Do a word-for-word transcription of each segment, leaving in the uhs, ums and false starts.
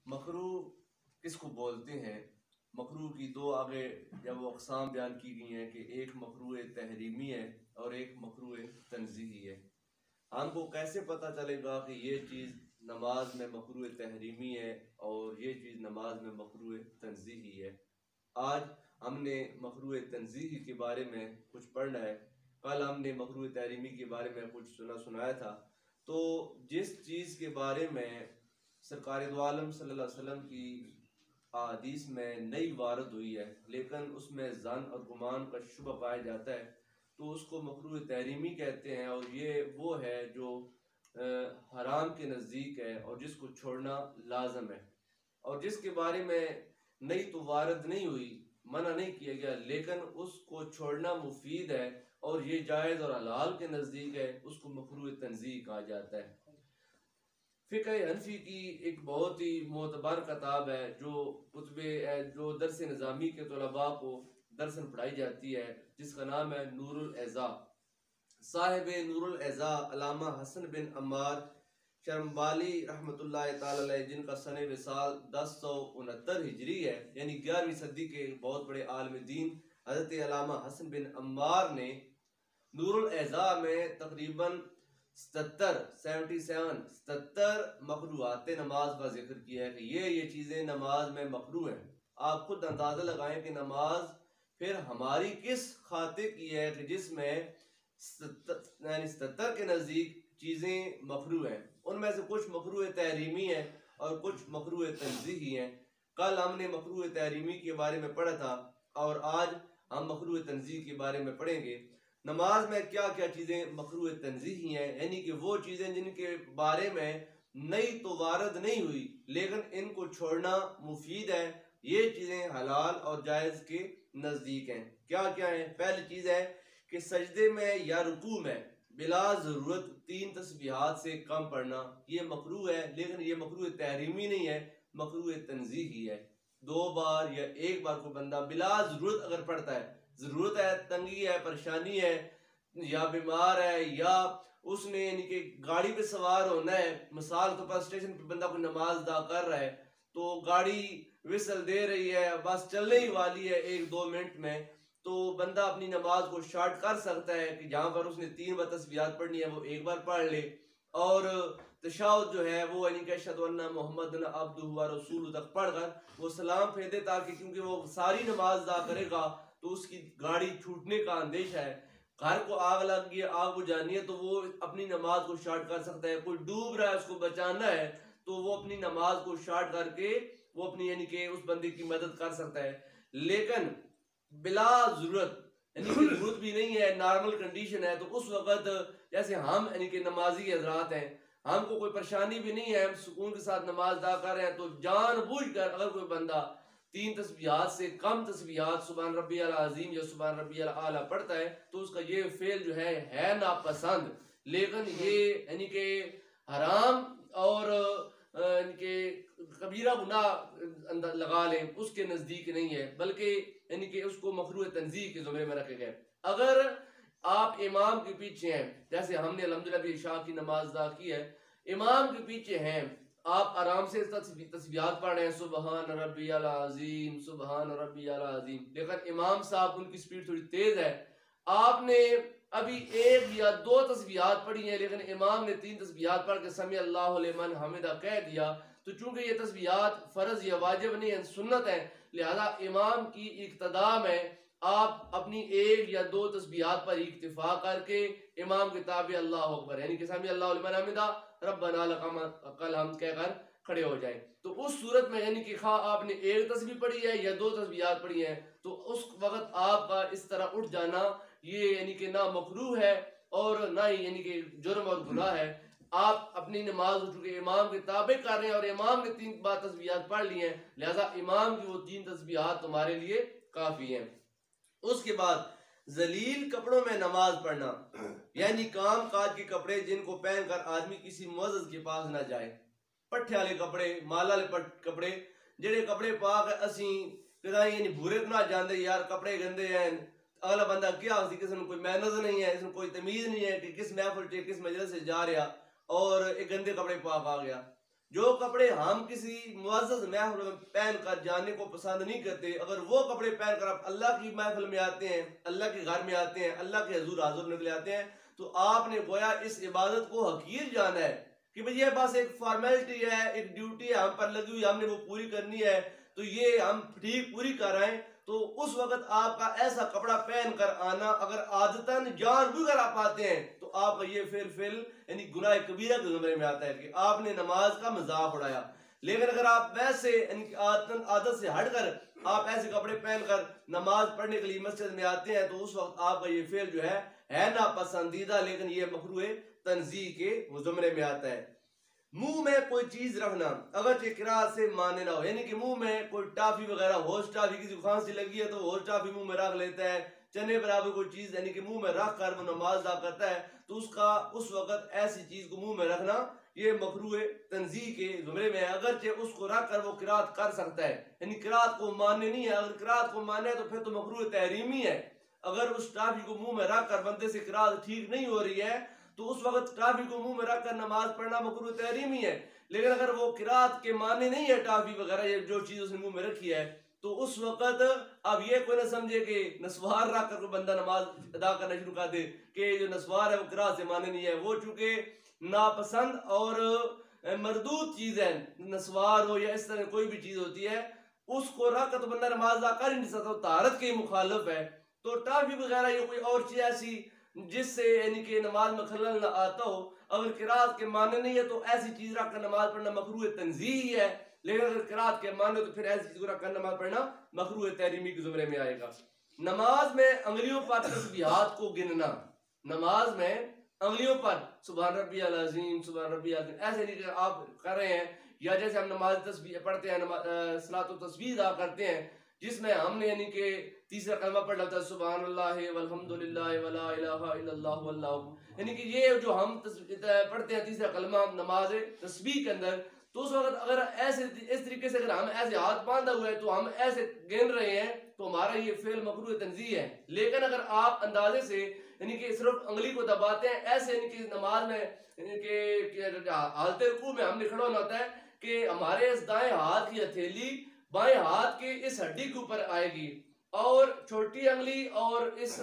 मकरू किसको बोलते हैं? मकरू की दो आगे जब वो अक़साम बयान की गई हैं कि एक मकरू तहरीमी है और एक मकरू तंज़ीही है। हमको कैसे पता चलेगा कि ये चीज़ नमाज में मकरू तहरीमी है और ये चीज़ नमाज में मकरू तंज़ीही है? आज हमने मकरू तंज़ीही के बारे में कुछ पढ़ना है। कल हमने मकरू तहरीमी के बारे में कुछ सुना सुनाया था। तो जिस चीज़ के बारे में सरकार दो आलम सल्लल्लाहु अलैहि वसल्लम की हदीस में नई वारद हुई है लेकिन उसमें ज़न और गुमान का शुबा पाया जाता है तो उसको मकरूह तहरीमी कहते हैं। और ये वो है जो हराम के नज़दीक है और जिसको छोड़ना लाजम है और जिसके बारे में नई तो वारद नहीं हुई, मना नहीं किया गया, लेकिन उसको छोड़ना मुफीद है और ये जायज़ और हलाल के नज़दीक है, उसको मकरूह तंज़ीह कहा जाता है। फ़िक़्ह हनफ़ी की एक बहुत ही मोतबर किताब है जो कुतुबे जो दरस निज़ामी के तलबा को दरसन पढ़ाई जाती है, जिसका नाम है नूरुल एज़ा। साहिब नूरुल एज़ा अल्लामा हसन बिन अम्मार शर्मबाली रहमतुल्लाह ताला अलैह, जिनका सने विसाल दस सौ उनहत्तर हिजरी है, यानी ग्यारहवीं सदी के बहुत बड़े आलिम दीन हज़रत अल्लामा हसन बिन अम्मार ने नूरुल एज़ा में तकरीबन सत्तर सेवेंटी सेवन सत्तर मकरूहात नमाज का जिक्र किया है कि ये ये चीज़ें नमाज में मकरू हैं। आप खुद अंदाज़ा लगाएं कि नमाज फिर हमारी किस खाते की है कि जिसमें यानी सत्तर के नज़दीक चीज़ें मकरू हैं। उनमें से कुछ मकरू तहरीमी हैं और कुछ मकरू तंज़ीही हैं। कल हमने मकरू तहरीमी के बारे में पढ़ा था और आज हम मकरू तंज़ीही के बारे में पढ़ेंगे। नमाज में क्या क्या चीज़ें मकरूह तंज़ीही हैं, यानी कि वो चीज़ें जिनके बारे में नई तो वारद नहीं हुई लेकिन इनको छोड़ना मुफीद है, ये चीज़ें हलाल और जायज़ के नज़दीक हैं। क्या क्या हैं? पहली चीज़ है कि सजदे में या रुकू में बिला ज़रूरत तीन तस्बीहात से कम पढ़ना, ये मकरूह है लेकिन ये मकरूह तहरीमी नहीं है, मकरूह तंज़ीही है। दो बार या एक बार को बंदा बिला ज़रूरत अगर पढ़ता है, ज़रूरत है, तंगी है, परेशानी है या बीमार है या उसने यानी कि गाड़ी पे सवार होना है, मिसाल के पास स्टेशन पे बंदा कोई नमाज अदा कर रहा है तो गाड़ी विसल दे रही है, बस चलने ही वाली है एक दो मिनट में, तो बंदा अपनी नमाज को शॉर्ट कर सकता है कि जहाँ पर उसने तीन बार तस्बीहात पढ़नी है वो एक बार पढ़ ले और तशहुद जो है वो यानी कि अशहदु अन्ना मुहम्मदन अब्दुहु व रसूलुहु तक पढ़कर वो सलाम फेर दे, ताकि क्योंकि वो सारी नमाज अदा करेगा तो उसकी गाड़ी छूटने का अंदेशा है। घर को आग लग गई, आग बुझानी है तो वो अपनी नमाज को शॉर्ट कर सकता है। कोई डूब रहा है उसको बचाना है तो वो अपनी नमाज को शॉर्ट करके वो अपनी यानी कि उस बंदे की मदद कर सकता है। लेकिन बिला जरूरत यानी कि जरूरत भी नहीं है, नॉर्मल कंडीशन है, तो उस वक्त जैसे हम यानी कि नमाजी हजरात हैं, हमको कोई परेशानी भी नहीं है, हम सुकून के साथ नमाज अदा कर रहे हैं, तो जानबूझकर अगर कोई बंदा तीन तस्बीहात से कम तस्बीहात सुभान रब्बियल अज़ीम या सुभान रब्बियल आला पढ़ता है तो उसका ये फेल जो है है नापसंद, लेकिन ये यानी कि हराम और इनके कबीरा गुनाह लगा लें उसके नज़दीक नहीं है, बल्कि यानी कि उसको मकरूह तंज़ीह के ज़ुमरे में रखे गए। अगर आप इमाम के पीछे हैं, जैसे हमने अल्हम्दुलिल्लाह भी इशा की नमाज अदा की है, इमाम के पीछे हैं, आप आराम से तस्बीहात पढ़ रहे हैं सुबहान रब्बियल अज़ीम सुबहान रब्बियल अज़ीम, लेकिन इमाम साहब उनकी स्पीड थोड़ी तेज है, आपने अभी एक या दो तस्बीहात पढ़ी है लेकिन इमाम ने तीन तस्बीहात पढ़ के समी अल्लाहु लिमन हमिदा कह दिया, तो चूंकि ये तस्बीहात फर्ज या वाजिब नहीं है, सुन्नत है, लिहाजा इमाम की इक्तदा में आप अपनी एक या दो तस्बीहात पर इक्तिफा करके इमाम के ताबे अल्लाहु अकबर यानी कि समी अल्लाहु लिमन हमिदा रब्बना लकल हम्द कहकर खड़े हो जाए। तो उस सूरत में यानी कि खा आपने एक तस्बीह पढ़ी है या दो तस्बीहात पढ़ी है तो उस वक्त आपका इस तरह उठ जाना ये यानी कि ना मकरूह है और ना ही यानी कि जुर्म और गुनाह है। आप अपनी नमाज उठ चुके इमाम के ताबे कर रहे हैं और इमाम ने तीन बार तस्बीहात पढ़ ली हैं, लिहाजा इमाम की वो तीन तस्बीहात तुम्हारे लिए काफी हैं। उसके बाद जलील कपड़ों में नमाज पढ़ना, यानी काम काज के कपड़े जिनको पहनकर आदमी किसी मुअज़्ज़ज़ के पास ना जाए, पट्ठे वाले कपड़े, माल वाले कपड़े, जेड़े कपड़े पा के असी कदाई यानी बुरे तो ना जाते यार कपड़े गंदे हैं, अगला बंदा क्या किसी कोई मैनर्स नहीं है, इसमें कोई तमीज नहीं है कि किस महफिल से किस मजलिस से जा रहा और एक गंदे कपड़े पा आ गया, जो कपड़े हम किसी मुअज़्ज़ज़ महफिल में पहन कर जाने को पसंद नहीं करते, अगर वो कपड़े पहन कर आप अल्लाह की महफिल में आते हैं, अल्लाह के घर में आते हैं, अल्लाह के हजूर हाज़िर निकले आते हैं, तो आपने गोया इस इबादत को हकीर जाना है कि भाई ये बस एक फॉर्मेलिटी है, एक ड्यूटी है हम पर लगी हुई, हमने वो पूरी करनी है, तो ये हम ठीक पूरी कर रहे हैं। तो उस वक्त आपका ऐसा कपड़ा पहन कर आना, अगर आदतन जानबूझकर आप आते हैं, तो आपका ये फिर फिल यानी गुनाह कबीरा के जुमरे में आता है कि आपने नमाज का मजाक उड़ाया। लेकिन अगर आप वैसे आदत आदत से हटकर आप ऐसे कपड़े पहनकर नमाज पढ़ने के लिए मस्जिद में आते हैं, तो उस वक्त आपका ये फेल जो है है ना पसंदीदा, लेकिन ये मकरूह तंजीह के जुमरे में आता है। मुंह में कोई चीज रखना अगर किरात से माने ना हो, यानी कि मुंह में कोई टाफी वगैरह, होश टाफी, किसी खांसी लगी है तो होश टाफी मुंह में रख लेता है, चने बराबर कोई चीज यानी कि मुंह में रख कर वो नमाज अदा करता है, तो उसका उस वक्त ऐसी चीज को मुंह में रखना ये मकरूह तंजीह के जुमरे में है। अगरचे उसको रख कर वो किरात कर सकता है, यानी किरात को मानने नहीं है। अगर किरात को माने तो फिर तो मकरूह तहरीमी है। अगर उस टाफी को मुंह में रख कर बंदे से किरात ठीक नहीं हो रही है, तो उस वक्त टाफी को मुंह में रखकर नमाज पढ़ना मकरूह तहरीमी है। लेकिन अगर वो किरात के माने नहीं है टाफी वगैरह ये जो चीज उसने मुंह में रखी है, तो उस वक्त अब ये कोई ना समझे कि नस्वार रख कर कोई बंदा नमाज अदा करना शुरू कर दे कि जो नस्वार है वो किरात से माने नहीं है। वो चूंकि नापसंद और मरदूद चीज है, नस्वार हो या इस तरह कोई भी चीज होती है, उसको रख कर तो बंदा नमाज अदा कर ही नहीं सकता, तारत के मुखालिफ है। तो टाफी वगैरह ये कोई और चीज ऐसी जिससे यानी कि नमाज में खलल ना आता हो, अगर किरात के माने नहीं है तो ऐसी चीज रख कर नमाज पढ़ना मकरूह तंजीह है। लेकिन अगर किरात के माने तो फिर ऐसी चीज रख कर नमाज पढ़ना मकरूह तहरीमी के जुमरे में आएगा। नमाज में अंगुलियों पर तस्बीहात को गिनना, नमाज में अंगुलियों पर सुभान रब्बियल अज़ीम सुभान रब्बियल अज़ीम ऐसे नहीं आप कर रहे हैं, या जैसे हम नमाज तस्बीह पढ़ते हैं, सलात व तस्बीह अदा करते हैं जिसमें हमने यानी कि तीसरा कलमा पढ़ लेता है सुभानअल्लाह वल्हम्दुलिल्लाह वला इलाहा इल्लल्लाह वल्लाहु, यानी कि ये जो हम पढ़ते हैं तीसरा कलमा नमाज तस्बीह के अंदर, तो उस वक्त अगर ऐसे इस तरीके से अगर हम ऐसे हाथ बांधा हुआ है तो हम ऐसे गिन रहे हैं, तो हमारा ये फेल मकरूह तंजीह है। लेकिन अगर आप अंदाजे से यानी कि सिर्फ उंगली को दबाते हैं ऐसे, यानी कि नमाज में यानी कि हालत रुकू में हमने खड़ा होना होता है कि हमारे इस दाएं हाथ की हथेली बाएं हाथ के इस हड्डी के ऊपर आएगी और छोटी उंगली और इस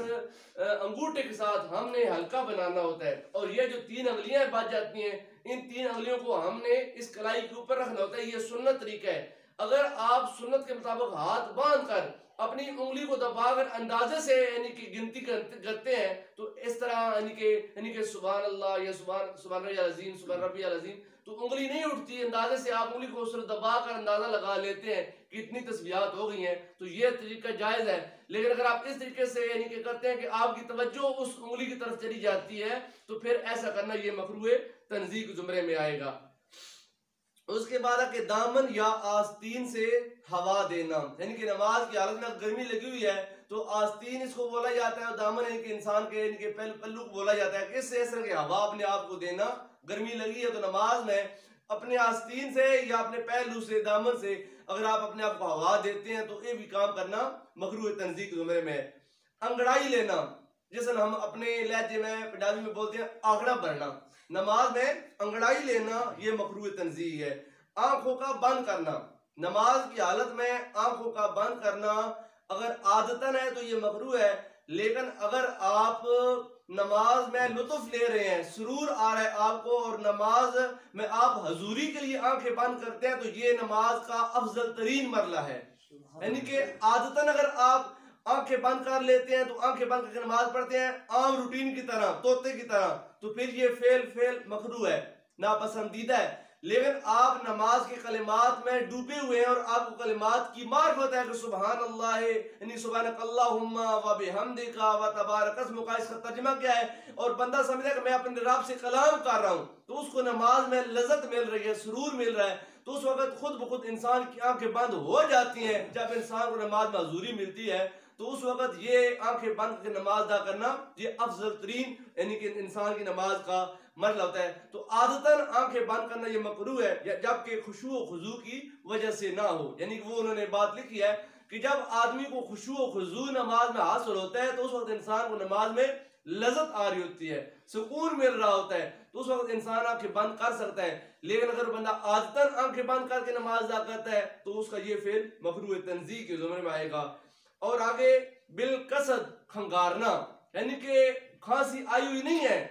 अंगूठे के साथ हमने हल्का बनाना होता है, और ये जो तीन उंगलियां बच जाती हैं इन तीन उंगलियों को हमने इस कलाई के ऊपर रखना होता है। ये सुन्नत तरीका है। अगर आप सुन्नत के मुताबिक हाथ बांध कर अपनी उंगली को दबाकर अंदाजे से यानी कि गिनती करते हैं, तो इस तरह यानी कि यानी कि सुभान अल्लाह या सुभान सुभान रब्बियल अज़ीम सुभान रब्बियल अज़ीम, तो उंगली नहीं उठती, अंदाजे से आप उंगली को उस तरह दबा कर अंदाजा लगा लेते हैं कि इतनी तस्बीहात हो गई हैं, तो ये तरीका जायज है। लेकिन अगर आप इस तरीके से यानी कि करते हैं कि आपकी तवज्जो उस उंगली की तरफ चली जाती है, तो फिर ऐसा करना ये मकरूह तंजीह के जुमरे में आएगा। उसके बाद के दामन या आस्तीन से हवा देना, यानी कि नमाज की हालत में गर्मी लगी हुई है तो आस्तीन इसको बोला जाता है, दामन यानी कि इंसान के यानी कि पल्लू को बोला जाता है। किससे? इस तरह की हवा अपने आप को देना, गर्मी लगी है तो नमाज में अपने आस्तीन से या अपने पहलू से दामन से अगर आप अपने आप को हवा देते हैं तो ये भी काम करना मकरूह तंजीह के जुमरे में। अंगड़ाई लेना, जिसे हम अपने लहजे में पंजाबी में बोलते हैं आंकड़ा भरना, नमाज में अंगड़ाई लेना ये मकरूह तंजीह है। आंखों का बंद करना, नमाज की हालत में आंखों का बंद करना अगर आदतन है तो ये मकरूह है, लेकिन अगर आप नमाज में लुत्फ ले रहे हैं, सुरूर आ रहा है आपको और नमाज में आप हजूरी के लिए आंखें बंद करते हैं, तो ये नमाज का अफजल तरीन मरला है। यानी कि आदतन अगर आप आंखें बंद कर लेते हैं तो आंखें बंद करके नमाज पढ़ते हैं आम रूटीन की तरह, तोते की तरह, तो फिर ये फेल फेल मकरूह है, नापसंदीदा है। लेकिन आप नमाज के कलिमात में डूबे हुए हैं और आपको कलिमात की मार्फत है कि सुभान अल्लाह यानी सुभानक अल्लाहुम्मा व बिहम्दिका व तबारक अस्मुका, इसका तर्जुमा क्या है, और बंदा समझे कि मैं अपने रब से कलाम कर रहा हूँ, तो उसको नमाज में लज्जत मिल रही है, सुरूर मिल रहा है, तो उस वक्त खुद ब खुद इंसान की आंखें बंद हो जाती हैं। जब इंसान को नमाज में हजूरी मिलती है तो उस वक्त ये आंखें बंद करके नमाज अदा करना ये अफजल तरीन यानी कि इंसान की नमाज का मरला होता है। तो आदतन आंखें बंद करना ये मकरूह है जबकि खुशू व खुजू की वजह से ना हो। यानी कि वो उन्होंने बात लिखी है कि जब आदमी को खुशू व खुजू नमाज में हासिल होता है तो उस वक्त इंसान को नमाज में लज्जत आ रही होती है, सुकून मिल रहा होता है, तो उस वक्त इंसान आंखें बंद कर सकता है। लेकिन अगर बंदा आदतन आंखें बंद करके नमाज अदा करता है तो उसका ये फेल मकरूह तंजीह के ज़ुमरे में आएगा। और आगे बिलकसद खंगारना, यानी कि खांसी आई हुई नहीं है,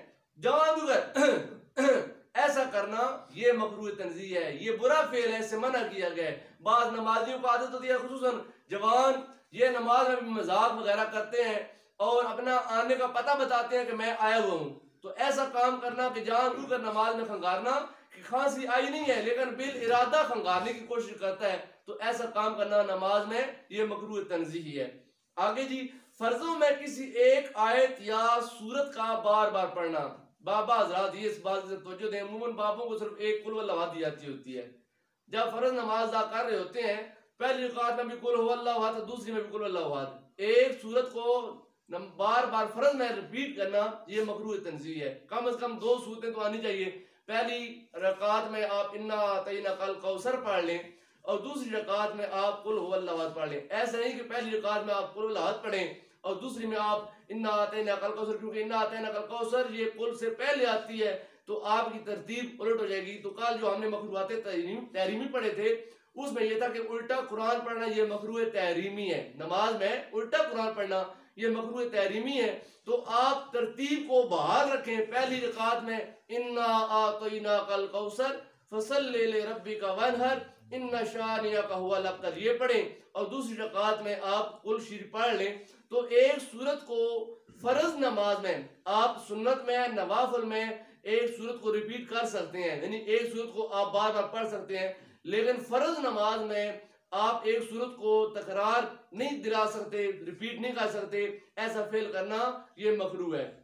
जानबूझकर ऐसा करना, ये मकरूह तंजीह है, ये बुरा फेल है, इससे मना किया गया है। बाज नमाजियों को आदत होती है, खुसूसन जवान, ये नमाज में भी मजाक वगैरह करते हैं और अपना आने का पता बताते हैं कि मैं आया हुआ हूँ। तो ऐसा काम करना कि जानबूझकर नमाज में खंगारना कि खांसी आई नहीं है लेकिन बिल इरादा खंगारने की कोशिश करता है, तो ऐसा काम करना नमाज में ये मकरूह तंजीह है। आगे जी, फर्जों में किसी एक आयत या सूरत का बार बार पढ़ना। बाबा हजरात ये इस बात से तवज्जो दें, अमूमन बाबों को सिर्फ एक कुल वल्लाह दी जाती होती है। जब फर्ज नमाज अदा कर रहे होते हैं, पहली रकात में भी कुल हुवल्लाहु अहद, दूसरी में भी कुल हुवल्लाहु अहद, एक सूरत को बार बार फर्ज में रिपीट करना ये मकरूह तंजीह है। कम से कम दो सूरतें तो आनी चाहिए। पहली रकात में आप इन्ना अतैना कल कौसर पढ़ लें और दूसरी रकात में आप कुल हुवल्लाहु अहद पढ़ लें। ऐसा नहीं कि पहली रकात में आप कुल हुवल्लाहु अहद पढ़ें और दूसरी में आप इन्ना अतैना कल कौसर, क्योंकि इन्ना अतैना कल कौसर ये कुल से पहले आती है तो आपकी तरतीब उलट हो जाएगी। तो कल जो हमने मकरूहात तहरीमी पढ़े थे उसमें यह था कि उल्टा कुरान पढ़ना ये मकरूह तहरीमी है। नमाज में उल्टा कुरान पढ़ना ये मकरूह तहरीमी है। तो आप तरतीब को बहाल रखें। पहली रकात में इन्ना आतैना कल कौसर फसल्लि लिरब्बिका वनहर इन्ना शानिअका हुवल अब्तर ये पढ़ें और दूसरी रकात में आप कुल शीर पढ़ लें। तो एक सूरत को फर्ज नमाज में आप सुन्नत में नवाफिल में एक सूरत को रिपीट कर सकते हैं, यानी एक सूरत को आप बार बार पढ़ सकते हैं। लेकिन फर्ज नमाज में आप एक सूरत को तकरार नहीं दिला सकते, रिपीट नहीं कर सकते। ऐसा फेल करना ये मकरूह है।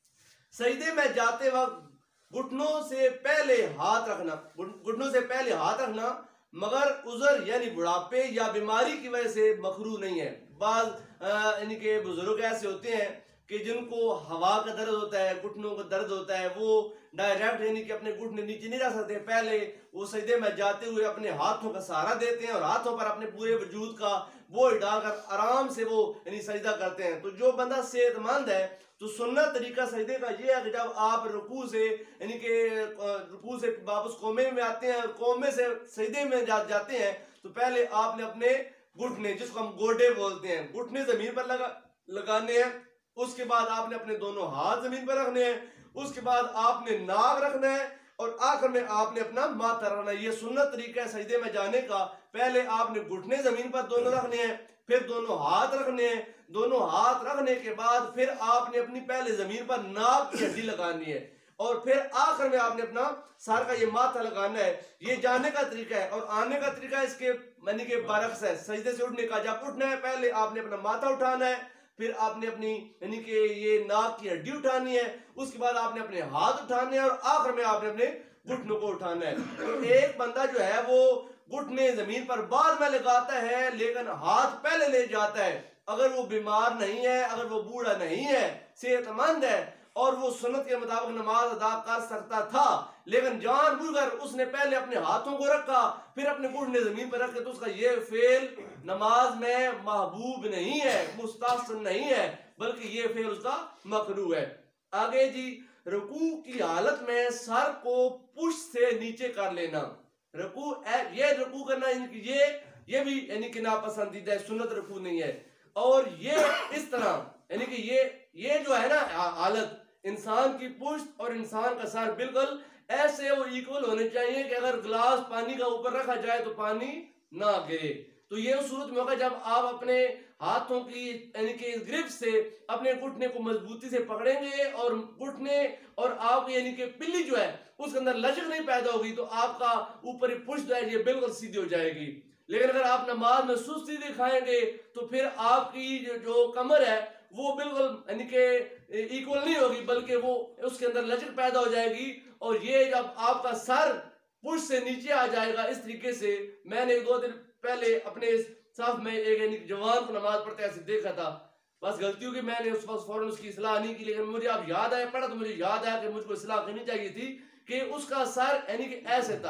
सजदे में जाते वक्त घुटनों से पहले हाथ रखना, घुटनों से पहले हाथ रखना मगर उज़र यानी बुढ़ापे या बीमारी की वजह से मकरूह नहीं है। बाज यानी कि बुजुर्ग ऐसे होते हैं कि जिनको हवा का दर्द होता है, घुटनों का दर्द होता है, वो डायरेक्ट यानी कि अपने घुटने नीचे नहीं रख सकते। पहले वो सजदे में जाते हुए अपने हाथों का सहारा देते हैं और हाथों पर अपने पूरे वजूद का बोझ डालकर आराम से वो यानी सजदा करते हैं। तो जो बंदा सेहतमंद है तो सुन्नत तरीका सजदे का ये है कि जब आप रुकू से यानी कि रुकू से वापस कोमे में आते हैं और कोमे से सजदे में जा, जाते हैं तो पहले आपने अपने घुटने, जिसको हम गोडे बोलते हैं, घुटने जमीन पर लगा लगाने हैं। उसके बाद आपने अपने दोनों हाथ जमीन पर रखने हैं। उसके बाद आपने नाक रखना है और आखिर में आपने अपना माथा रखना है। ये सुन्नत तरीका है सजदे में जाने का। पहले आपने घुटने जमीन पर दोनों रखने हैं, फिर दोनों हाथ रखने हैं। दोनों हाथ रखने के बाद फिर आपने अपनी पहले जमीन पर नाक की हड्डी लगानी है और फिर आखिर में आपने अपना सर का ये माथा लगाना है। ये जाने का तरीका है। और आने का तरीका इसके यानी कि बरक्स है। सजदे से उठने का, जब उठना है पहले आपने अपना माथा उठाना है, फिर आपने अपनी यानी कि ये नाक की हड्डी उठानी है, उसके बाद आपने अपने हाथ उठाने हैं और आखिर में आपने अपने घुटनों को उठाना है। तो एक बंदा जो है वो घुटने जमीन पर बाद में लगाता है लेकिन हाथ पहले ले जाता है। अगर वो बीमार नहीं है, अगर वो बूढ़ा नहीं है, सेहतमंद है और वो सुन्नत के मुताबिक नमाज अदा कर सकता था, लेकिन जानबूझकर उसने पहले अपने हाथों को रखा फिर अपने घुटने जमीन पर रखे, तो उसका ये फेल नमाज में महबूब नहीं है, मुस्तहसन नहीं है, बल्कि ये फेल उसका मकरूह है। आगे जी, रुकू की हालत में सर को पुश से नीचे कर लेना। रुकू ये रुकू करना ये ये भी यानी कि नापसंदीदा है, सुन्नत रुकू नहीं है। और ये इस तरह यानी कि ये ये जो है ना हालत, इंसान की पुश्त और इंसान का सर बिल्कुल ऐसे वो इक्वल होने चाहिए कि अगर गिलास पानी का ऊपर रखा जाए तो पानी ना गिरे। तो ये उस सूरत में होगा जब आप अपने हाथों की यानी कि ग्रिप से अपने घुटने को मजबूती से पकड़ेंगे और घुटने और आप यानी कि पिल्ली जो है उसके अंदर लचक नहीं पैदा होगी, तो आपका ऊपर पुश जो है ये बिल्कुल सीधी हो जाएगी। लेकिन अगर आप नमाज में सुस्ती दिखाएंगे तो फिर आपकी जो, जो कमर है वो बिल्कुल यानी कि इक्वल नहीं होगी, बल्कि वो उसके अंदर लचक पैदा हो जाएगी। और ये जब आपका सर पुश से नीचे आ जाएगा इस तरीके से, मैंने एक दो दिन पहले अपने साफ में एक यानी जवान को नमाज पढ़ते ऐसे देखा था, बस गलती होगी मैंने उस वक्त फौरन उसकी इस्लाह नहीं की, लेकिन मुझे अब याद आया, पढ़ा तो मुझे याद आया कि मुझको इस्लाह करनी चाहिए थी कि उसका सर यानी कि ऐसे था,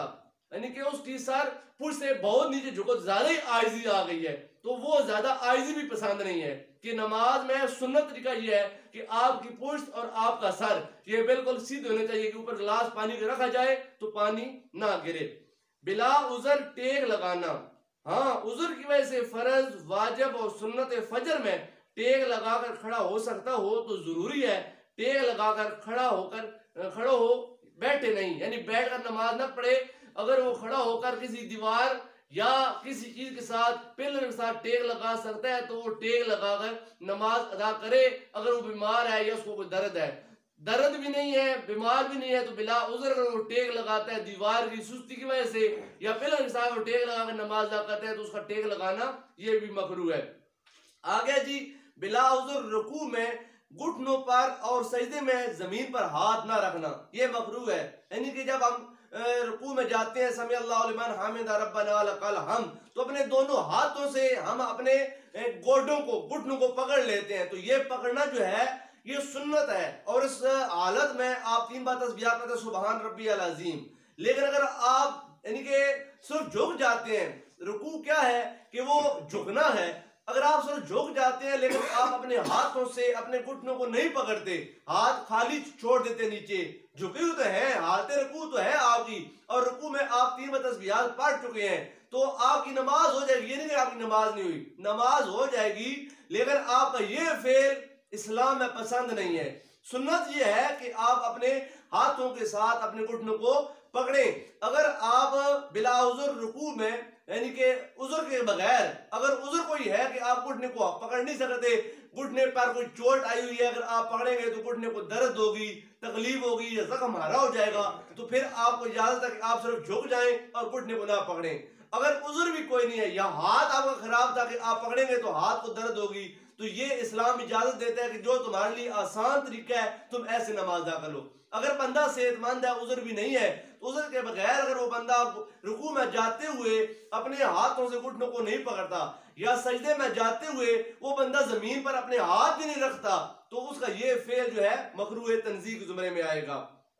यानी कि उसकी सर पुश से बहुत नीचे झुको, ज्यादा ही आयजी आ गई है, तो वो ज्यादा आयजी भी पसंद नहीं है। कि नमाज में सुन्नत तरीका ये है कि आपकी पुश्त और आपका सर ये बिल्कुल सीधे होने चाहिए कि ऊपर गिलास पानी का रखा जाए तो पानी ना गिरे। बिला उजर टेक लगाना, हाँ उजर की वजह से फर्ज, वाजिब और सुन्नत फजर में टेक लगाकर खड़ा हो सकता हो तो जरूरी है। टेक लगाकर खड़ा होकर खड़ा हो, बैठे नहीं, यानी बैठकर नमाज ना पढ़े। अगर वो खड़ा होकर किसी दीवार या किसी चीज के साथ, पिलर के साथ टेक लगा सकता है तो वो टेक लगाकर नमाज अदा करे। अगर वो बीमार है या उसको कोई दर्द है, दर्द भी नहीं है, बीमार भी नहीं है, तो बिला उज़र अगर वो टेक लगाता है दीवार की सुस्ती की वजह से या पिलर के साथ वो टेक लगाकर नमाज अदा करते हैं तो उसका टेक लगाना ये भी मकरूह है। आगे जी, बिला उज़र रुकू में घुटनों पर और सजदे में जमीन पर हाथ ना रखना, ये मकरूह है। यानी कि जब हम रुकू में जाते हैं, समी अल्लाहु लिमन हमिदा रब्बना लकल हम, तो अपने दोनों हाथों से हम अपने गोडों को, घुटनों को पकड़ लेते हैं। तो ये पकड़ना जो है ये सुन्नत है, और इस हालत में आप तीन बार तस्बीह करते हैं सुबहान रब्बियल अज़ीम। लेकिन अगर आप यानी कि सिर्फ झुक जाते हैं, रुकू क्या है कि वो झुकना है, अगर आप सिर्फ झुक जाते हैं लेकिन आप अपने हाथों से अपने घुटनों को नहीं पकड़ते, हाथ खाली छोड़ देते नीचे, झुके हुए तो है, हालते रुकू तो है आपकी, और रुकू में आप तीन बार तस्बीह पढ़ चुके हैं तो आपकी नमाज हो जाएगी। ये नहीं कि आपकी नमाज नहीं हुई, नमाज हो जाएगी, लेकिन आपका ये फेल इस्लाम में पसंद नहीं है। सुन्नत ये है कि आप अपने हाथों के साथ अपने घुटनों को पकड़े। अगर आप बिला उज़र रुकू में यानी कि उज़र के बगैर, अगर उज़र कोई है कि आप घुटने को पकड़ नहीं सकते, घुटने पर कोई चोट आई हुई है, अगर आप पकड़ेंगे तो घुटने को दर्द होगी, तकलीफ होगी या जख्म हरा हो जाएगा, तो फिर आपको इजाजत है कि आप सिर्फ झुक जाएं और घुटने को ना पकड़ें। अगर उज़र भी कोई नहीं है या हाथ आपका खराब था कि आप पकड़ेंगे तो हाथ को दर्द होगी, तो ये इस्लाम इजाजत देता है कि जो तुम्हारे लिए आसान तरीका है तुम ऐसे नमाज अदा कर लो। अगर बंदा सेहतमंद है, उज़र भी नहीं है, तो उज़र के बगैर अगर वो बंदा रुकू में जाते हुए अपने हाथों से घुटनों को नहीं पकड़ता या सजदे में जाते हुए वो बंदा जमीन पर अपने हाथ भी नहीं रखता, तो उसका ये फेल जो है मकरूह तंजीह के जुमरे में आएगा।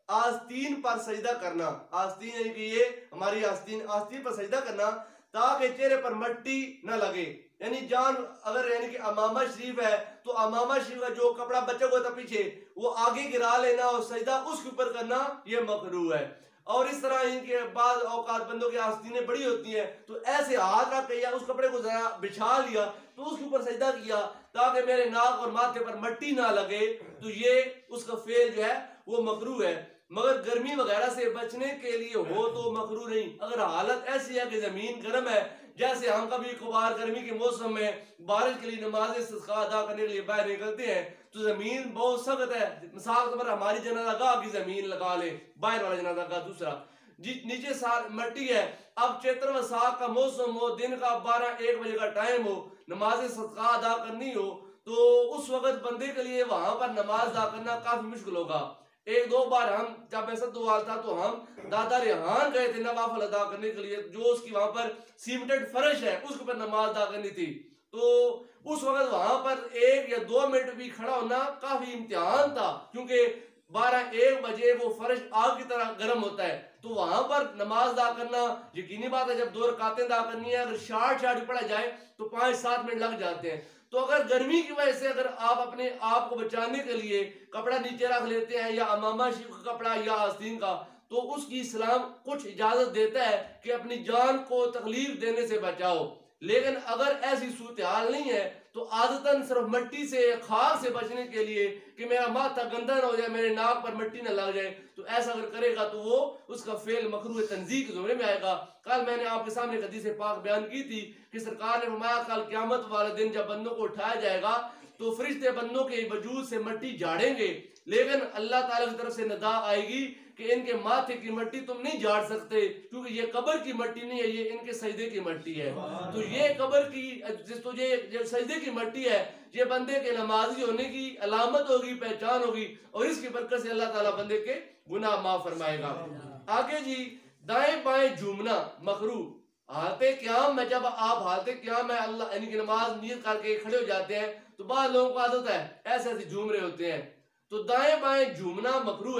आस्तीन पर सजदा करना, आस्तीन यानी कि ये हमारी आस्तीन, आस्तीन पर सजदा करना ताकि चेहरे पर मट्टी न लगे। यानी जान अगर यानी कि अमामा शरीफ है तो अमामा शरीफ का जो कपड़ा बचा हुआ था पीछे वो आगे गिरा लेना और सजदा उसके ऊपर करना, ये मकरूह है। और इस तरह इनके बाद औकात बंदों की आस्तीनें बड़ी होती हैं तो ऐसे हाथ रख के या उस कपड़े को जरा बिछा लिया तो उसके ऊपर सजदा किया ताकि मेरे नाक और माथे पर मट्टी ना लगे, तो ये उसका फेल जो है वो मकरूह है। मगर गर्मी वगैरह से बचने के लिए हो तो मकरूह नहीं। अगर हालत ऐसी है कि जमीन गर्म है, जैसे हम कभी कभार गर्मी के मौसम में बारिश के लिए नमाज इस्तिस्का अदा करने के लिए बाहर निकलते हैं तो जमीन बहुत सख्त है, मिसाल के तौर पर हमारी जनाज़ागाह की जमीन लगा ले, बाहर वाला जनाज़ागाह दूसरा जी, नीचे सार मट्टी है। अब चैत्र वैसाख का मौसम हो, दिन का बारह एक बजे का टाइम हो, नमाज इस्तिस्का अदा करनी हो, तो उस वक्त बंदे के लिए वहां पर नमाज अदा करना काफी मुश्किल होगा। एक दो बार हम जब ऐसा दुआल था तो हम दादा रेहान गए थे नवाफल अदा करने के लिए, जो उसकी वहां पर सीमेंटेड फर्श है उसके ऊपर नमाज अदा करनी थी। तो उस वक्त वहां पर एक या दो मिनट भी खड़ा होना काफी इम्तिहान था, क्योंकि बारह एक बजे वो फर्श आग की तरह गर्म होता है, तो वहां पर नमाज अदा करना यकीनी बात है। जब दो रकातें अदा करनी है, अगर शार्ट शार्ट पढ़ा जाए तो पांच सात मिनट लग जाते हैं। तो अगर गर्मी की वजह से अगर आप अपने आप को बचाने के लिए कपड़ा नीचे रख लेते हैं या अमामा शिव का कपड़ा या आस्तीन का, तो उसकी इस्लाम कुछ इजाजत देता है कि अपनी जान को तकलीफ देने से बचाओ। लेकिन अगर ऐसी सूरत हाल नहीं है तो आदतन सिर्फ मट्टी से, खाक से बचने के लिए कि मेरा माथा गंदा ना हो जाए, मेरे नाक पर मट्टी ना लग जाए, तो ऐसा अगर करेगा तो वो उसका फेल मकरूह तंजीह के जुमरे में आएगा। कल मैंने आपके सामने एक हदीस पाक बयान की थी कि सरकार ने फरमाया कल क़यामत वाले दिन जब बंदों को उठाया जाएगा तो फरिश्ते बंदों के वजूद से मट्टी झाड़ेंगे, लेकिन अल्लाह ताला की तरफ से निदा आएगी कि इनके माथे की मट्टी तुम नहीं झाड़ सकते क्योंकि ये कब्र की मट्टी नहीं है, ये इनके सजदे की मट्टी है। तो ये कब्र की तो ये जो सजदे की मट्टी है ये बंदे के नमाजी होने की अलामत होगी, पहचान होगी, और इसकी बरकत से अल्लाह ताला बंदे के गुनाह माफ फरमाएगा। आगे जी, दाएं बाएं झूमना मकरूह। हालते क़याम में जब आप हालते क़याम में अल्लाह यानी कि नमाज नियत करके खड़े हो जाते हैं तो बाद लोगों को आदत है ऐसे ऐसे झूम रहे होते हैं, तो दाएं बाएं झूमना मकरूह है।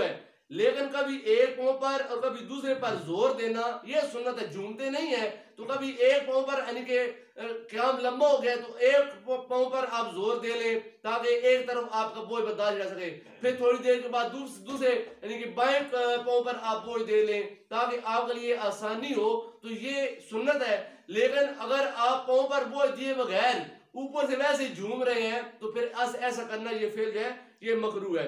लेकिन कभी एक पांव पर और कभी दूसरे पर जोर देना ये सुन्नत है, झूमते नहीं है। तो कभी एक पांव पर यानी कि क़याम लंबा हो गया तो एक पांव पर आप जोर दे लें ताकि एक तरफ आपका बोझ बर्दाश्त जा सके, फिर थोड़ी देर के बाद दूसरे यानी कि बाएं पांव पर आप बोझ दे लें ताकि आपके लिए आसानी हो। तो ये सुन्नत है। लेकिन अगर आप पांव पर बोझ दिए बगैर ऊपर से वैसे झूम रहे हैं तो फिर ऐसा करना ये फेल जो है ये मकरूह है।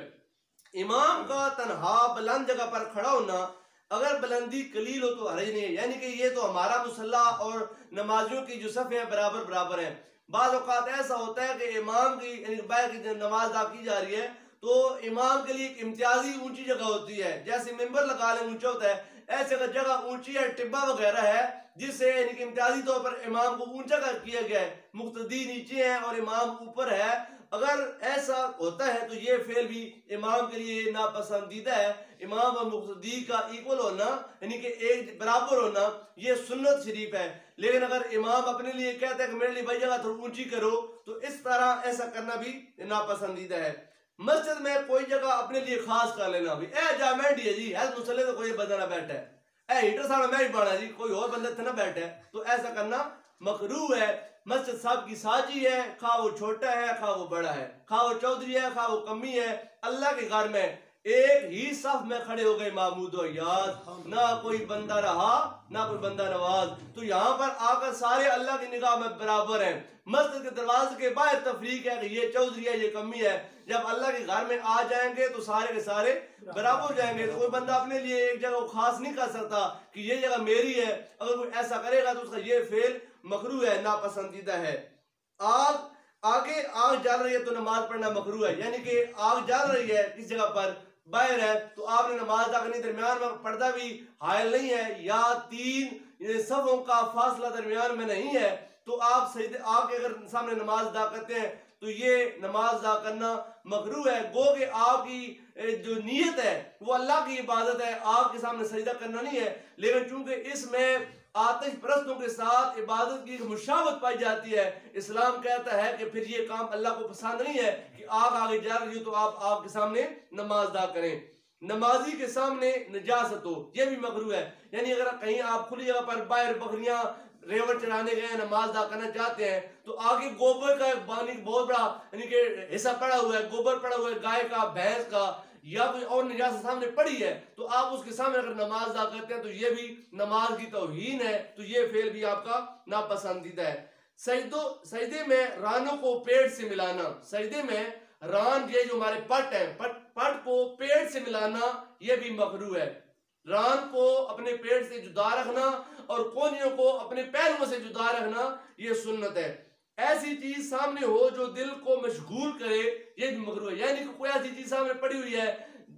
इमाम का तनहा बुलंद जगह पर खड़ा होना अगर बुलंदी कलील हो तो हरज नहीं है, यानी कि ये तो हमारा मुसल्ला और नमाजियों की जो सफ़े हैं बराबर बराबर हैं। बाज़ औक़ात ऐसा होता है कि इमाम की की नमाज अदा की जा रही है तो इमाम के लिए एक इम्तियाजी ऊंची जगह होती है, जैसे मिंबर लगा लें ऊंचा होता है, ऐसे अगर जगह ऊंची है टिब्बा वगैरह है जिससे यानी कि इम्तियाजी तौर पर इमाम को ऊंचा कर किया गया है, मुक्तदी नीचे है और इमाम ऊपर है, अगर ऐसा होता है तो ये फेल भी इमाम के लिए नापसंदीदा है। इमाम और मुक्तदी का इक्वल होना यानी कि एक बराबर होना ये सुन्नत शरीफ है। लेकिन अगर इमाम अपने लिए कहता है कि मेरे लिए भाई जगह थोड़ी ऊंची करो तो इस तरह ऐसा करना भी नापसंदीदा है। मस्जिद में कोई जगह अपने लिए खास कर लेना भी ए जा मैंडी है जी है मुसल्ले तो कोई बंदा ना बैठा है ए हीटर सारा मैं ही बना जी कोई और बंदा थे ना बैठा है तो ऐसा करना मकरूह है। मस्जिद साहब की साजी है, खा वो छोटा है खा वो बड़ा है, खा वो चौधरी है खा वो कमी है, अल्लाह के घर में एक ही सफ में खड़े हो गए महमूद और याद, ना कोई बंदा रहा ना कोई बंदा नवाज, तो यहाँ पर आकर सारे अल्लाह की निगाह में बराबर हैं। मस्जिद के दरवाजे के बाहर तफरीक है कि ये चौधरी है ये कमी है, जब अल्लाह के घर में आ जाएंगे तो सारे के सारे बराबर हो जाएंगे। तो कोई बंदा अपने लिए एक जगह खास नहीं कर सकता कि ये जगह मेरी है, अगर कोई ऐसा करेगा तो उसका ये फेल मकरूह है, नापसंदीदा है। आग आगे आग जल रही है तो नमाज पढ़ना मकरूह है, यानी कि आग जल रही है किस जगह पर बाहर है तो आपने नमाज अदा करनी, दरमियान में पर्दा भी हायल नहीं है या तीन सफों का फासला दरमियान में नहीं है तो आप सजदे आके अगर सामने नमाज अदा करते हैं तो ये नमाज अदा करना मकरूह है। गो के आपकी जो नीयत है वो अल्लाह की इबादत है, आपके सामने सजदा करना नहीं है, लेकिन चूंकि इसमें आतिश परस्तों के साथ इबादत की मुशावत पाई जाती है, इस्लाम कहता है कि फिर ये काम अल्लाह को पसंद नहीं है कि आग आगे जा रही हो तो आप आग के सामने नमाज अदा करें। नमाजी के सामने नजासत हो ये भी मकरूह है, यानी अगर कहीं आप खुली जगह पर बाहर बकरियां रेवड़ चढ़ाने गए नमाज अदा करना चाहते हैं तो आगे गोबर का पानी बहुत बड़ा यानी कि हिस्सा पड़ा हुआ है, गोबर पड़ा हुआ है गाय का भैंस का या कोई और निजात सामने पड़ी है तो आप उसके सामने अगर नमाज अदा करते हैं तो ये भी नमाज की तौहीन है, तो ये फेल भी आपका नापसंदीदा है। सजदो सजदे में रानों को पेट से मिलाना, सजदे में रान ये जो हमारे पट है पट पट को पेट से मिलाना ये भी मकरूह है। रान को अपने पेट से जुदा रखना और कोनियों को अपने पहलुओं से जुदा रखना ये सुन्नत है। ऐसी चीज सामने हो जो दिल को मशगूल करे ये भी मकरूह है, यानी कि कोई ऐसी चीज सामने पड़ी हुई है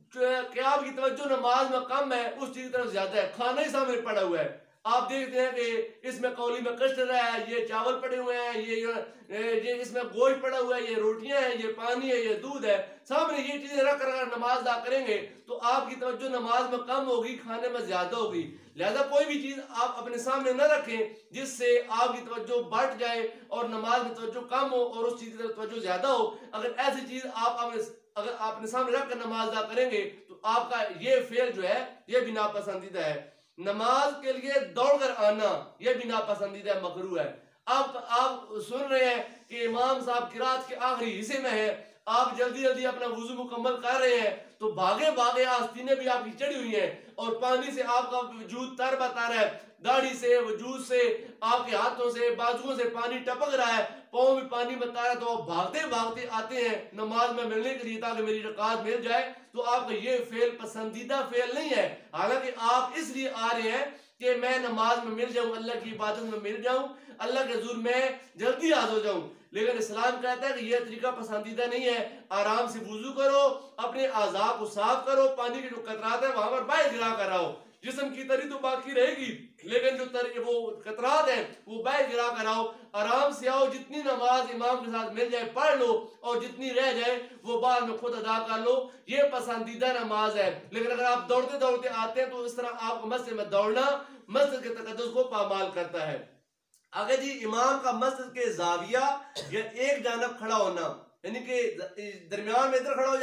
कि आपकी तवज्जो नमाज में कम है उस चीज की तरफ ज्यादा है, खाना ही सामने पड़ा हुआ है, आप देखते हैं कि इसमें कौली में कस्टर्ड है, ये चावल पड़े हुए हैं, ये ये इसमें गोश्त पड़ा हुआ है, ये रोटियां हैं, ये पानी है, ये दूध है, सामने ये चीजें रख कर अगर नमाज अदा करेंगे तो आपकी तवज्जो नमाज में कम होगी खाने में ज्यादा होगी। लिहाजा कोई भी चीज आप अपने सामने न रखें जिससे आपकी तवज्जो बढ़ जाए और नमाज में तवज्जो कम हो और उस चीज की तरफ तवज्जो ज्यादा हो। अगर ऐसी चीज आप अपने अगर आपने सामने रख कर नमाज अदा करेंगे तो आपका ये फेल जो है ये भी नापसंदीदा है। नमाज के लिए दौड़कर आना यह भी नापसंदीदा मकरूह है। आप आप सुन रहे हैं कि इमाम साहब किरात के आखिरी हिस्से में है, आप जल्दी जल्दी अपना वुजू मुकम्मल कर रहे हैं तो भागे भागे आस्तीनें भी आपकी चढ़ी हुई हैं और पानी से आपका वजूद तर बता रहा है, दाढ़ी से वजूद से आपके हाथों से बाजुओं से पानी टपक रहा है, पाँव में पानी बता रहा है, तो आप भागते भागते आते हैं नमाज में मिलने के लिए ताकि मेरी रकात मिल जाए, तो आपका ये फेल पसंदीदा फेल नहीं है। हालांकि आप इसलिए आ रहे हैं कि मैं नमाज में मिल जाऊं, अल्लाह की इबादत में मिल जाऊं, अल्लाह के हुजूर में जल्दी हाजिर हो जाऊं, लेकिन इस्लाम कहता है कि यह तरीका पसंदीदा नहीं है। आराम से वुजू करो, अपने आज़ा को साफ करो, पानी के जो कतरात है वहां पर बाहर गिरा कर आओ, जिस्म की तरी तो बाकी रहेगी लेकिन जो तर वो कतरात है वो बाहर गिरा कर आओ, आराम से आओ, जितनी नमाज इमाम के साथ मिल जाए पढ़ लो और जितनी रह जाए वो बाद में खुद अदा कर लो, ये पसंदीदा नमाज है। लेकिन अगर आप दौड़ते दौड़ते आते हैं तो इस तरह आपको मस्जिद में दौड़ना मस्जिद के तकद्दुस को पामाल करता है। आगे जी, इमाम का मस्जिद के जाविया या एक जानब खड़ा होना, यानी कि दरमियान में इधर खड़ा हो जाए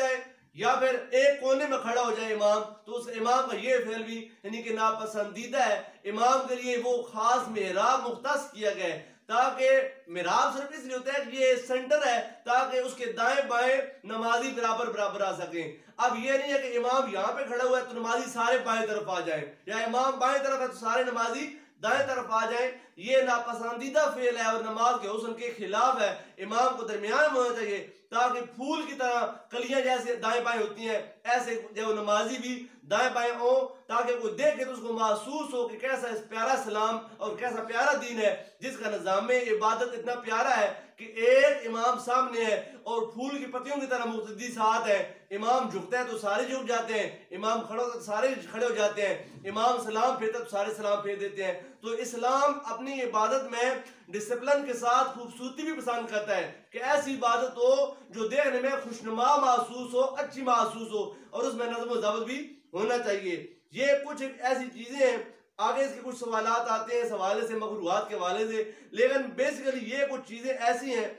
या फिर एक कोने में खड़ा हो जाए इमाम, तो उस इमाम का ये फेल भी यानी कि नापसंदीदा है। इमाम के लिए वो खास मेहराब मुख्तस किया गया है, ताकि मेहराब सिर्फ इसलिए होता है कि ये सेंटर है ताकि उसके दाएं बाएं नमाजी बराबर बराबर आ सकें। अब ये नहीं है कि इमाम यहाँ पे खड़ा हुआ है तो नमाजी सारे बाएं तरफ आ जाए, या इमाम बाएं तरफ है तो सारे नमाजी दाएं तरफ आ जाए। ये नापसंदीदा फेल है और नमाज के हुस्न के खिलाफ है। इमाम को दरमियान में होना चाहिए ताकि फूल की तरह कलियां जैसे दाएं बाएं होती हैं, ऐसे जो नमाजी भी दाएं बाएं हो, ताकि कोई देखे तो उसको महसूस हो कि कैसा इस प्यारा सलाम और कैसा प्यारा दीन है जिसका निज़ाम इबादत इतना प्यारा है कि एक इमाम सामने है और फूल की पत्तियों की तरह मुक्तदी साथ है। इमाम झुकता है तो सारे झुक जाते हैं, इमाम खड़ा होता है तो सारे खड़े हो जाते हैं, इमाम सलाम फेरता है तो सारे सलाम फेर देते हैं। तो इस्लाम अपनी इबादत में डिसिप्लिन के साथ खूबसूरती भी पसंद करता है कि ऐसी इबादत हो जो देखने में खुशनुमा महसूस हो, अच्छी महसूस हो, और उसमें नज़्म व ज़ब्त भी होना चाहिए। ये कुछ ऐसी चीजें हैं। आगे इसके कुछ सवालात आते हैं इस हवाले से, मकरूहात के हवाले से, लेकिन बेसिकली ये कुछ चीजें ऐसी हैं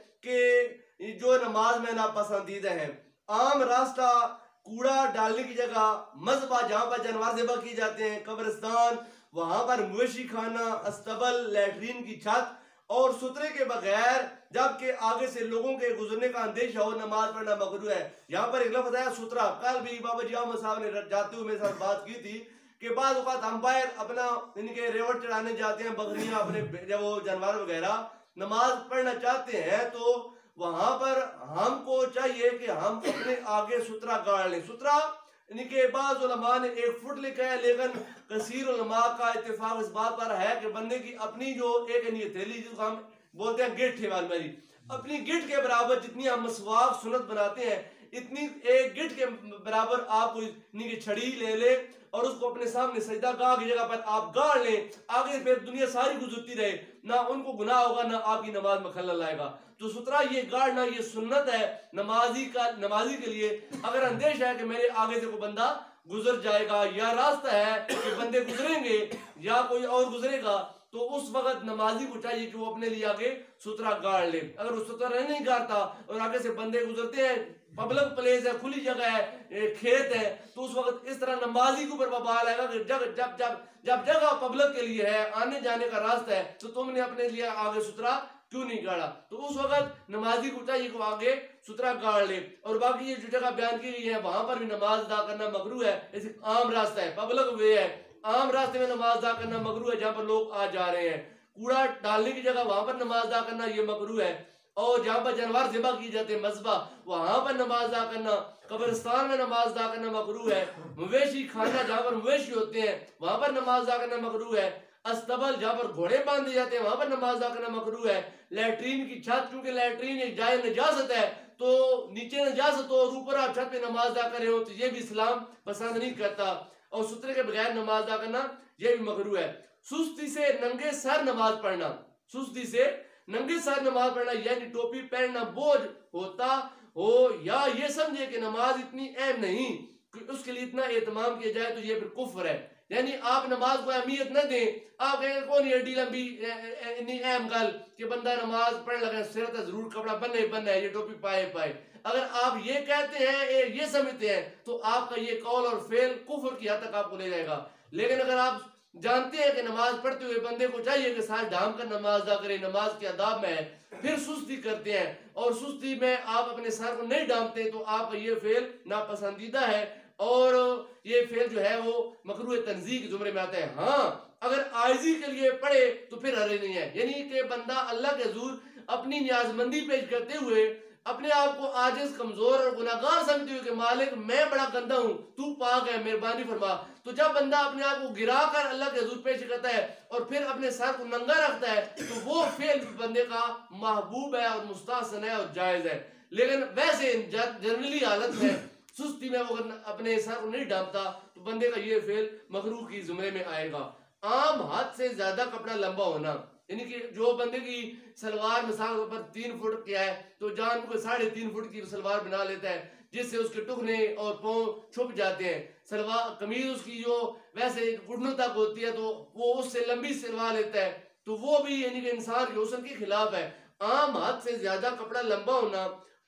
कि जो नमाज में नापसंदीदा हैं। आम रास्ता, कूड़ा डालने की जगह, मज़बा जहाँ पर जानवर ज़िबा किए जाते हैं, कब्रिस्तान, वहां पर मवेशी खाना, अस्तबल, लैट्रीन की छत और सुतरे के बगैर जबकि आगे से लोगों के गुजरने का अंदेशा हो, नमाज पढ़ना मकरूह है। यहाँ पर एक लफ्ज़ आया सुतरा। कल भी बाबा जी अहमद साहब ने जाते हुए मेरे साथ बात की थी कि बाद औक़ात अंपायर अपना इनके रेवट चढ़ाने जाते हैं, बकरियां अपने जब वो जानवर वगैरह नमाज पढ़ना चाहते हैं तो वहां पर हमको चाहिए कि हम अपने आगे सुतरा गाड़ लें। सुतरा इनके बाद उलमा ने एक फुट लिखा है, लेकिन कसीर उलमा का इत्तेफाक इस बात पर है कि बंदे की अपनी जो एक थैली जिसको हम बोलते हैं गिट्ठ है मेरी, अपनी गिट्ठ के बराबर जितनी हम मसवाक सुन्नत बनाते हैं इतनी एक गिट्ठ के बराबर आप कोई छड़ी ले ले और उसको अपने सामने सजदा गाह की जगह पर आप गाड़ लें। आगे फिर दुनिया सारी गुजरती रहे, ना उनको गुनाह होगा ना आपकी नमाज में खलल आएगा। तो सुतरा ये गाड़ना ये सुन्नत है नमाजी का, नमाजी के लिए। अगर अंदेशा है कि मेरे आगे से कोई बंदा गुजर जाएगा या रास्ता है कि बंदे गुजरेंगे या कोई और गुजरेगा, तो उस वक्त नमाजी को चाहिए कि वो अपने लिए आगे सुतरा गाड़ ले। अगर वो सुतरा नहीं गाड़ता और आगे से बंदे गुजरते हैं, पब्लिक प्लेस है, खुली जगह है, खेत है, तो उस वक्त इस तरह नमाजी के ऊपर बवाल आएगा कि जब जब जब जब जगह पब्लिक के लिए है, आने जाने का रास्ता है, तो तुमने अपने लिए आगे सुतरा क्यों नहीं गाड़ा। तो उस वक्त नमाजी को चाहिए को आगे सुतरा गाड़ ले। और बाकी ये जो जगह बयान की गई है वहां पर भी नमाज अदा करना मकरूह है। ऐसे आम रास्ता है, पब्लिक वे है, आम रास्ते में नमाज अदा करना मकरूह है जहाँ पर लोग आ जा रहे हैं। कूड़ा डालने की जगह वहां पर नमाज अदा करना ये मकरूह है। और जहाँ पर जानवर ज़िबा किए जाते हैं मज़बा, वहां पर नमाज अदा करना, कब्रिस्तान में नमाज अदा करना मकरूह है। मवेशी खाना जहाँ पर मवेशी होते हैं वहां पर नमाज अदा करना मकरूह है। अस्तबल जहाँ पर घोड़े बांधे जाते हैं वहां पर नमाज अदा करना मकरूह है। लैट्रीन की छत, क्योंकि लैट्रीन एक जाए नजासत है, तो नीचे नजासत हो और ऊपर आप छत पे नमाज अदा कर रहे हो तो ये भी इस्लाम पसंद नहीं करता। और सुतरे के बगैर नमाज अदा करना यह भी मकरूह है। सुस्ती से नंगे सर नमाज पढ़ना, सुस्ती से नंगे सर नमाज पढ़ना यानी टोपी पहनना बोझ होता हो या ये समझे कि नमाज इतनी अहम नहीं कि उसके लिए इतना एहतमाम किया जाए, तो ये फिर कुफ्र है। यानी आप नमाज को अहमियत न दें। आप कहेंगे कौन ये एडी लंबी इतनी अहम गल कि बंदा नमाज पढ़ लगे सिर तो जरूर कपड़ा बनना ही बनना है, ये टोपी पाए पाए। अगर आप ये कहते हैं, ये समझते हैं, तो आपका ये कौल और फेल कुफ्र की हद तक आपको ले जाएगा। लेकिन अगर आप जानते हैं कि नमाज पढ़ते हुए बंदे को चाहिए कि साथ ढाम कर नमाज अदा करे, नमाज के आदाब में है, फिर सुस्ती करते हैं और सुस्ती में आप अपने सर को नहीं डामते, तो आपका ये फेल नापसंदीदा है और ये फेल जो है वो मकरूह तंजीह के जुमरे में आता है। हाँ, अगर आजिज़ी के लिए पढ़े तो फिर हरे नहीं है, यानी कि बंदा अल्लाह के हुज़ूर अपनी न्याजमंदी पेश करते हुए अपने आप को आजिज, कमजोर और गुनाहगार समझते हुए कि मालिक मैं बड़ा गंदा हूं, तू पाक है, मेहरबानी फरमा। तो जब बंदा अपने आप को गिरा कर अल्लाह के हुज़ूर पेश करता है और फिर अपने सर को नंगा रखता है, तो वो फेल बंदे का महबूब है और मुस्तहसन है और जायज है। लेकिन वैसे जनरली हालत में सुस्ती में वो अपने सर को नहीं डालता, तो बंदे का ये फेल मकरूह की जुमरे में आएगा। आम हाथ से ज्यादा कपड़ा लंबा होना, यानी कि जो बंदे की सलवार मिसाल पर तीन फुट क्या है तो जान को साढ़े तीन फुट की सलवार बना लेता है, जिससे उसके टुकने और पाँव छुप जाते हैं। सलवार कमीज उसकी जो वैसे घुटनों तक होती है तो वो उससे लंबी सिलवा लेता है, तो वो भी यानी कि इंसान के हुस्न के खिलाफ है। आम हाथ से ज्यादा कपड़ा लंबा होना,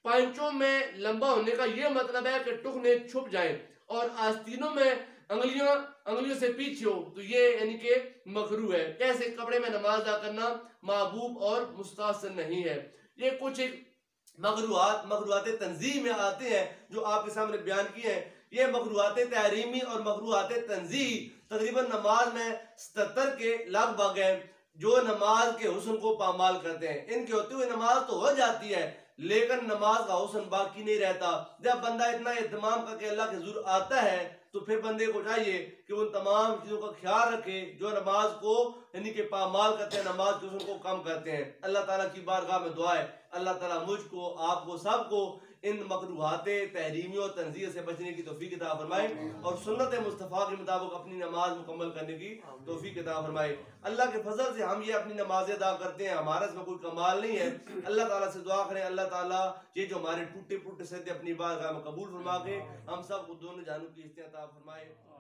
पांचों में लंबा होने का यह मतलब है कि टुकने छुप जाएं और आस्तीनों में अंगलियों अंगलियों से पीछे हो, तो ये यानी कि मकरू है। कैसे कपड़े में नमाज अदा करना महबूब और मुस्तहसन नहीं है। ये कुछ मकरूआत मकरूआत तंजीह में आते हैं जो आपके सामने बयान किए हैं। ये मकरूआत तहरीमी और मकरूआत तंजीह तकरीबन नमाज में सतर के लगभग हैं जो नमाज के हुस्न को पामाल करते हैं। इनके होते हुए नमाज तो हो जाती है लेकिन नमाज का हुस्न बाकी नहीं रहता। जब बंदा इतना एहतमाम करके अल्लाह के हुजूर आता है तो फिर बंदे को चाहिए कि उन तमाम चीज़ों का ख्याल रखे जो नमाज को यानी कि पामाल करते हैं, नमाज के हुस्न को कम करते हैं। अल्लाह ताला की बारगाह में दुआ है अल्लाह ताला मुझको आपको सबको इन मकरूहात तहरीमी और तंजीह से बचने की तौफीक अता फरमाए और सुन्नत मुस्तफ़ा के मुताबिक अपनी नमाज मुकम्मल करने की तौफीक अता फरमाए। अल्लाह के फजल से हम ये अपनी नमाज अदा करते हैं, हमारा इसमें कोई कमाल नहीं है। अल्लाह ताला से दुआ करें अल्लाह ताला ये जो हमारे टूटे फूटे सजदे अपनी बारगाह में कबूल फरमा के हम सब को दोनों जानों की इस्तेता फरमाए।